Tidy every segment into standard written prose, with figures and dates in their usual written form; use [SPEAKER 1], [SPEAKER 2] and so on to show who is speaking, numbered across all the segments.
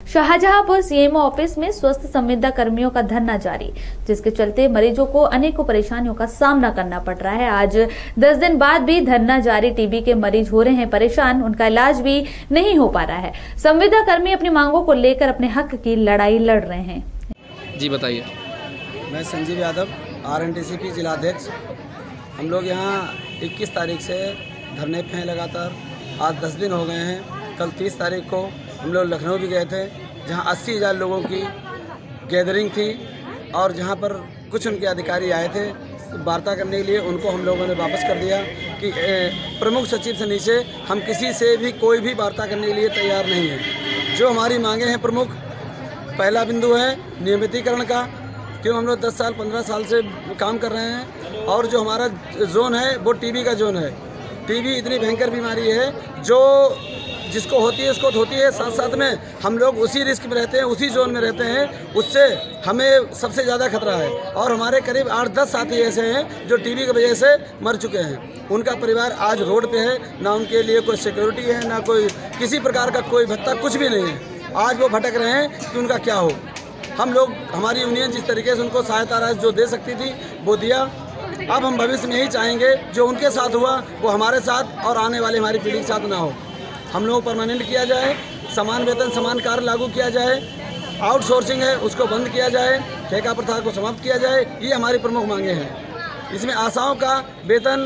[SPEAKER 1] Shahjahanpur CMO office में स्वास्थ्य संविदा कर्मियों का धरना जारी, जिसके चलते मरीजों को अनेकों परेशानियों का सामना करना पड़ रहा है। आज 10 दिन बाद भी धरना जारी। टीबी के मरीज हो रहे हैं परेशान, उनका इलाज भी नहीं हो पा रहा है। संविदा कर्मी अपनी मांगों को लेकर अपने हक की लड़ाई लड़ रहे हैं।
[SPEAKER 2] जी बताइए।
[SPEAKER 3] मैं संजीव यादव, RNTCP जिलाध्यक्ष। हम लोग यहाँ 21 तारीख से धरने पे हैं लगातार। आज 10 दिन हो गए हैं। कल 30 तारीख को हम लोग लखनऊ भी गए थे, जहाँ 80,000 लोगों की गैदरिंग थी और जहाँ पर कुछ उनके अधिकारी आए थे वार्ता करने के लिए। उनको हम लोगों ने वापस कर दिया कि प्रमुख सचिव से नीचे हम किसी से भी कोई भी वार्ता करने के लिए तैयार नहीं है। जो हमारी मांगे हैं प्रमुख, पहला बिंदु है नियमितीकरण का, क्यों हम लोग 10 साल 15 साल से काम कर रहे हैं और जो हमारा जोन है वो टीबी का जोन है। टीबी इतनी भयंकर बीमारी है जो जिसको होती है उसको होती है, साथ साथ में हम लोग उसी रिस्क में रहते हैं, उसी जोन में रहते हैं, उससे हमें सबसे ज़्यादा खतरा है। और हमारे करीब 8-10 साथी ऐसे हैं जो टीबी की वजह से मर चुके हैं। उनका परिवार आज रोड पे है, ना उनके लिए कोई सिक्योरिटी है, ना कोई किसी प्रकार का कोई भत्ता, कुछ भी नहीं है। आज वो भटक रहे हैं कि उनका क्या हो। हम लोग, हमारी यूनियन जिस तरीके से उनको सहायता राशि जो दे सकती थी वो दिया। अब हम भविष्य में यही चाहेंगे जो उनके साथ हुआ वो हमारे साथ और आने वाली हमारी पीढ़ी के साथ ना हो। हम लोग परमानेंट किया जाए, समान वेतन समान कार्य लागू किया जाए, आउटसोर्सिंग है उसको बंद किया जाए, ठेका प्रथा को समाप्त किया जाए। ये हमारी प्रमुख मांगे हैं। इसमें आशाओं का वेतन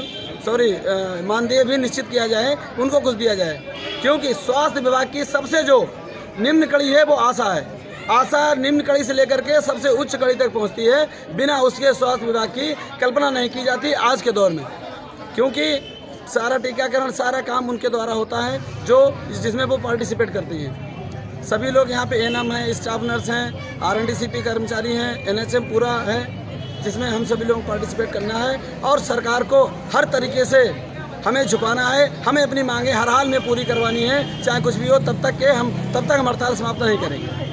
[SPEAKER 3] मानदेय भी निश्चित किया जाए, उनको कुछ दिया जाए, क्योंकि स्वास्थ्य विभाग की सबसे जो निम्न कड़ी है वो आशा है। आशा निम्न कड़ी से लेकर के सबसे उच्च कड़ी तक पहुंचती है। बिना उसके स्वास्थ्य विभाग की कल्पना नहीं की जाती आज के दौर में, क्योंकि सारा टीकाकरण, सारा काम उनके द्वारा होता है जो जिसमें वो पार्टिसिपेट करती हैं। सभी लोग यहाँ पे ANM हैं, स्टाफ नर्स हैं, RNTCP कर्मचारी हैं, NHM पूरा है, जिसमें हम सभी लोग पार्टिसिपेट करना है। और सरकार को हर तरीके से हमें झुकाना है, हमें अपनी मांगें हर हाल में पूरी करवानी है, चाहे कुछ भी हो। तब तक हम हड़ताल समाप्त नहीं करेंगे।